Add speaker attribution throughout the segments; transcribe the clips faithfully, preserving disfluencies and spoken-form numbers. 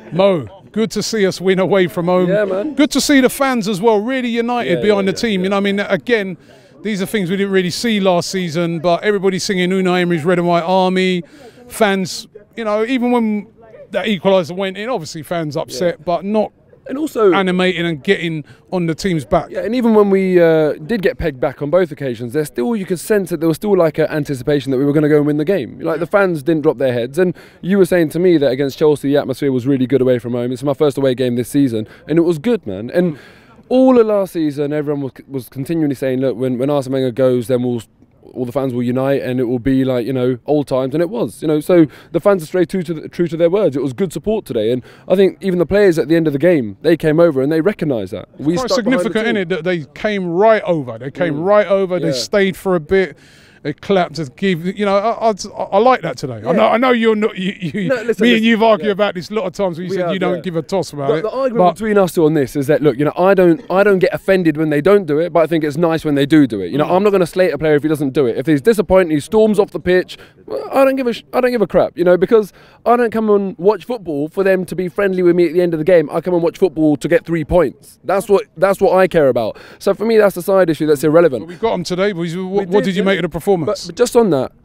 Speaker 1: Mo, good to see us win away from home.
Speaker 2: Yeah, man.
Speaker 1: Good to see the fans as well, really united
Speaker 2: Yeah,
Speaker 1: behind
Speaker 2: yeah,
Speaker 1: the team.
Speaker 2: yeah,
Speaker 1: You know, I mean, again, these are things we didn't really see last season, but everybody's singing Unai Emery's Red and White Army. Fans, you know, even when that equaliser went in, obviously fans upset, yeah. but not
Speaker 2: and also
Speaker 1: animating and getting on the team's back.
Speaker 2: Yeah, and even when we uh, did get pegged back on both occasions, there's still, you could sense that there was still like an anticipation that we were going to go and win the game. Like the fans didn't drop their heads, and you were saying to me that against Chelsea the atmosphere was really good away from home. It's my first away game this season, and it was good, man. And mm. all of last season, everyone was, was continually saying, look, when, when Arsene Wenger goes, then we'll all the fans will unite and it will be like, you know, old times, and it was, you know, so the fans are straight true to, the, true to their words. It was good support today, and I think even the players at the end of the game, they came over and they recognised that.
Speaker 1: We quite significant in it that they came right over, they came mm. right over, yeah. they stayed for a bit. They clapped to give, you know, I, I, I like that today. Yeah. I know, I know you're not. You, you,
Speaker 2: no, listen,
Speaker 1: me
Speaker 2: listen,
Speaker 1: and you've argued
Speaker 2: yeah.
Speaker 1: about this a lot of times. Where you
Speaker 2: we
Speaker 1: said
Speaker 2: have,
Speaker 1: you don't
Speaker 2: yeah.
Speaker 1: give a toss about
Speaker 2: the,
Speaker 1: it.
Speaker 2: The argument between us two on this is that, look, you know, I don't, I don't get offended when they don't do it, but I think it's nice when they do do it. You know, mm. I'm not going to slate a player if he doesn't do it. If he's disappointed, he storms off the pitch. Well, I don't give a, I don't give a crap. You know, because I don't come and watch football for them to be friendly with me at the end of the game. I come and watch football to get three points. That's what, that's what I care about. So for me, that's the side issue that's irrelevant.
Speaker 1: Well, we got them today. But what, what did, did you yeah. make of the performance?
Speaker 2: But, but just on that,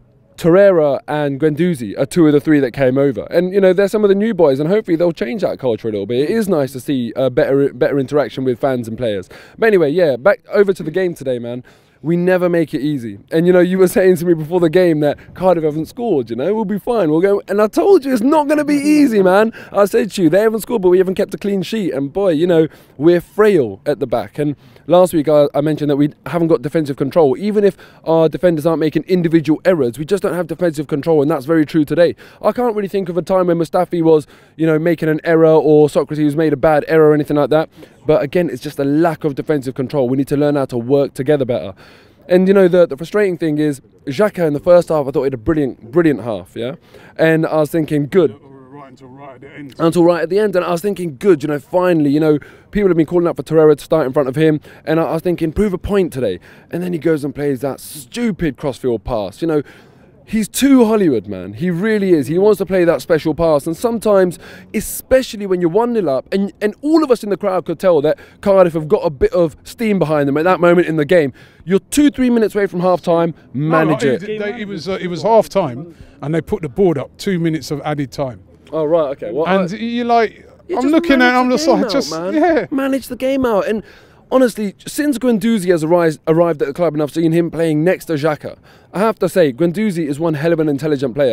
Speaker 2: Torreira and Guendouzi are two of the three that came over, and you know they're some of the new boys, and hopefully they'll change that culture a little bit. It is nice to see a better better interaction with fans and players. But anyway, yeah, back over to the game today, man. We never make it easy, and you know you were saying to me before the game that Cardiff haven't scored. You know we'll be fine. We'll go, and I told you it's not going to be easy, man. I said to you they haven't scored, but we haven't kept a clean sheet, and boy, you know we're frail at the back. And last week I, I mentioned that we haven't got defensive control. Even if our defenders aren't making individual errors, we just don't have defensive control, and that's very true today. I can't really think of a time when Mustafi was, you know, making an error or Socrates made a bad error or anything like that. But again, it's just a lack of defensive control. We need to learn how to work together better. And you know the, the frustrating thing is Xhaka in the first half I thought he had a brilliant brilliant half, yeah. And I was thinking good.
Speaker 1: Until right at the end.
Speaker 2: Until right at the end, and I was thinking, good, you know, finally, you know, people have been calling out for Torreira to start in front of him, and I, I was thinking, prove a point today. And then he goes and plays that stupid crossfield pass, you know. He's too Hollywood, man. He really is. He wants to play that special pass, and sometimes, especially when you're one nil up, and, and all of us in the crowd could tell that Cardiff have got a bit of steam behind them at that moment in the game. You're two, three minutes away from half-time, manage
Speaker 1: no,
Speaker 2: it.
Speaker 1: They, they, it was, uh, it was half-time, and they put the board up, two minutes of added time.
Speaker 2: Oh, right, okay. Well,
Speaker 1: and
Speaker 2: I,
Speaker 1: you're like, you I'm looking at it, I'm just like, out, just,
Speaker 2: man.
Speaker 1: yeah.
Speaker 2: Manage the game out. And honestly, since Guendouzi has arrived, arrived at the club and I've seen him playing next to Xhaka, I have to say, Guendouzi is one hell of an intelligent player.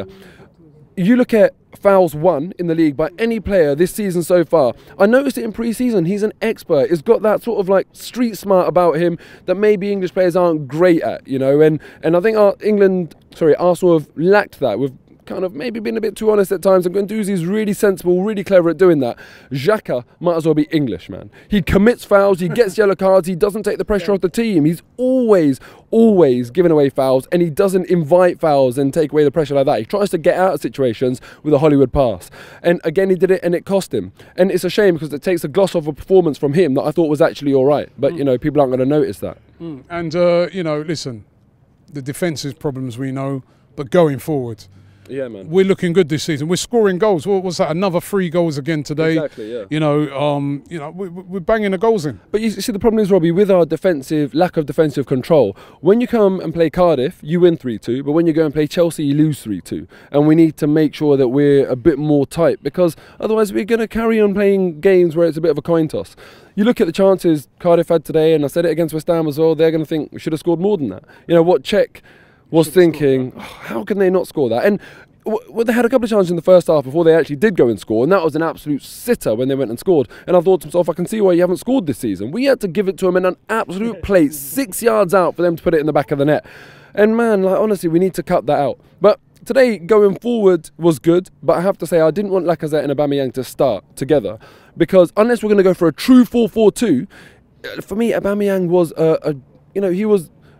Speaker 2: You look at fouls won in the league by any player this season so far. I noticed it in pre-season. He's an expert. He's got that sort of like street smart about him that maybe English players aren't great at, you know. And and I think our England, sorry, Arsenal have lacked that. We've kind of maybe been a bit too honest at times, and Guendouzi's really sensible, really clever at doing that. Xhaka might as well be English, man. He commits fouls, he gets yellow cards, he doesn't take the pressure off the team. He's always, always giving away fouls, and he doesn't invite fouls and take away the pressure like that. He tries to get out of situations with a Hollywood pass. And again, he did it, and it cost him. And it's a shame because it takes a gloss off a performance from him that I thought was actually all right. But, mm. you know, people aren't going to notice that.
Speaker 1: Mm. And, uh, you know, listen, the defensive problems we know, but going forward,
Speaker 2: yeah, man.
Speaker 1: We're looking good this season. We're scoring goals. What was that? Another three goals again today.
Speaker 2: Exactly, yeah.
Speaker 1: You know, um, you know, we, we're banging the goals in.
Speaker 2: But you see, the problem is, Robbie, with our defensive lack of defensive control. When you come and play Cardiff, you win three two. But when you go and play Chelsea, you lose three two. And we need to make sure that we're a bit more tight, because otherwise we're going to carry on playing games where it's a bit of a coin toss. You look at the chances Cardiff had today, and I said it against West Ham as well. They're going to think we should have scored more than that. You know what Czech was thinking? Oh, how can they not score that? And well, they had a couple of chances in the first half before they actually did go and score, and that was an absolute sitter when they went and scored. And I thought to myself, I can see why you haven't scored this season. We had to give it to them in an absolute plate, six yards out for them to put it in the back of the net. And man, like honestly, we need to cut that out. But today, going forward was good, but I have to say I didn't want Lacazette and Aubameyang to start together, because unless we're going to go for a true four four two, for me, Aubameyang was a, a you know, he was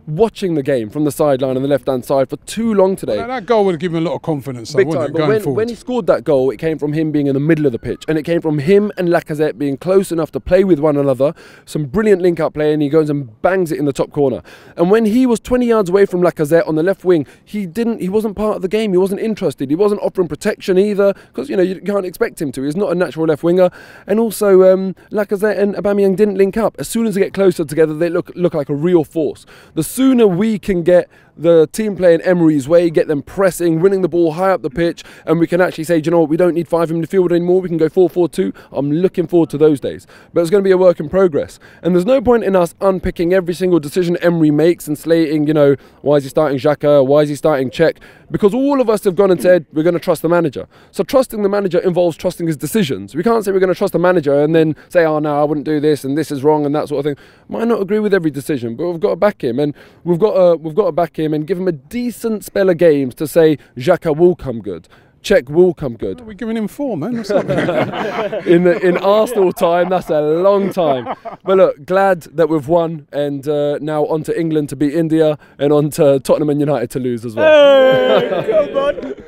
Speaker 2: watching the game from the sideline on the left-hand side for too long today.
Speaker 1: Well, that goal would have given him a lot of confidence, though,
Speaker 2: Big
Speaker 1: wouldn't
Speaker 2: time.
Speaker 1: it,
Speaker 2: But
Speaker 1: going
Speaker 2: when,
Speaker 1: forward?
Speaker 2: when he scored that goal, it came from him being in the middle of the pitch, and it came from him and Lacazette being close enough to play with one another. Some brilliant link-up play, and he goes and bangs it in the top corner. And when he was twenty yards away from Lacazette on the left wing, he didn't. He wasn't part of the game. He wasn't interested. He wasn't offering protection either, because you know you can't expect him to. He's not a natural left winger. And also, um, Lacazette and Aubameyang didn't link up. As soon as they get closer together, they look look like a real force. The sooner we can get the team playing Emery's way, get them pressing, winning the ball high up the pitch, and we can actually say, do you know what, we don't need five in the field anymore, we can go four four two. I'm looking forward to those days. But it's going to be a work in progress. And there's no point in us unpicking every single decision Emery makes and slating, you know, why is he starting Xhaka, why is he starting Cech? Because all of us have gone and said, we're going to trust the manager. So trusting the manager involves trusting his decisions. We can't say we're going to trust the manager and then say, oh no, I wouldn't do this and this is wrong and that sort of thing. Might not agree with every decision, but we've got to back him, and we've got to, we've got to back him and give him a decent spell of games to say Xhaka will come good, Cech will come good.
Speaker 1: We're giving him four, man. That's not
Speaker 2: in the, in Arsenal time, that's a long time. But look, glad that we've won, and uh, now on to England to beat India, and on to Tottenham and United to lose as well.
Speaker 3: Hey, come on.